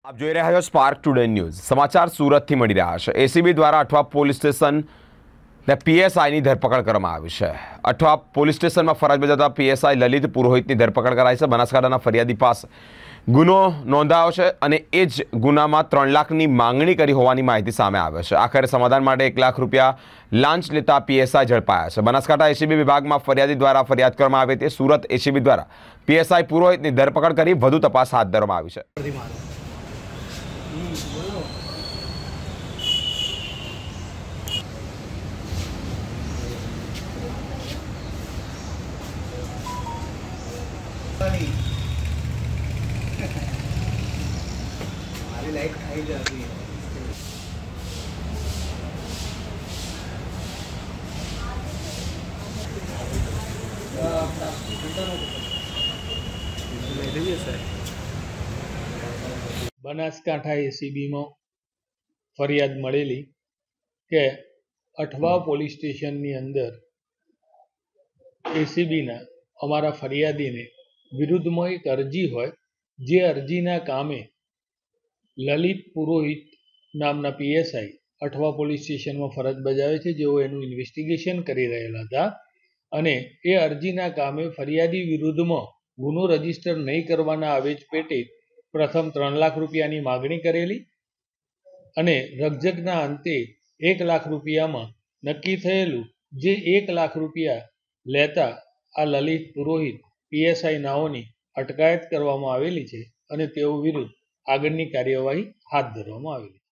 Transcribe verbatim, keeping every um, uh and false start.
આપ જોઈ રહ્યા છો સ્પાર્ક ટુડે ન્યૂઝ। સમાચાર સુરતથી મળી રહ્યા છે। એસીબી દ્વારા અઠવા પોલીસ સ્ટેશન ને પીએસઆઈની ધરપકડ કરવામાં આવી છે। અઠવા પોલીસ સ્ટેશનમાં ફરજ બજાવતા પીએસઆઈ લલિત પુરોહિતની ધરપકડ કરાઈ છે। બનાસકાંઠાના ફરિયાદી પાસે ગુનો નોંધાયો છે અને એ જ ગુનામાં ત્રણ લાખની માંગણી કરી હોવાની માહિતી સામે આવે છે। આખરે સમાધાન માટે એક લાખ રૂપિયા લાંચ લેતા પીએસઆઈ ઝડપાયા છે। બનાસકાંઠા એસીબી વિભાગમાં ફરિયાદી દ્વારા ફરિયાદ કરવામાં આવી હતી। સુરત એસીબી દ્વારા પીએસઆઈ પુરોહિતની ધરપકડ કરી વધુ તપાસ હાથ ધરવામાં આવી છે। हमारी लाइट खाई जाती है। બનાસકાંઠા એસીબીમાં ફરિયાદ મળેલી કે અઠવા પોલીસ સ્ટેશનની અંદર એસીબીના અમારા ફરિયાદીને વિરુદ્ધમાં એક અરજી હોય, જે અરજીના કામે લલિત પુરોહિત નામના પીએસઆઈ અઠવા પોલીસ સ્ટેશનમાં ફરજ બજાવે છે, જેઓ એનું ઇન્વેસ્ટિગેશન કરી રહેલા હતા અને એ અરજીના કામે ફરિયાદી વિરુદ્ધમાં ગુનો રજીસ્ટર નહીં કરવાના આવેજ પેટે પ્રથમ ત્રણ લાખ રૂપિયાની માગણી કરેલી અને રકઝકના અંતે એક લાખ રૂપિયામાં નક્કી થયેલું, જે એક લાખ રૂપિયા લેતા આ લલિત પુરોહિત પીએસઆઈ નાઓની અટકાયત કરવામાં આવેલી છે અને તેઓ વિરુદ્ધ આગળની કાર્યવાહી હાથ ધરવામાં આવેલી છે।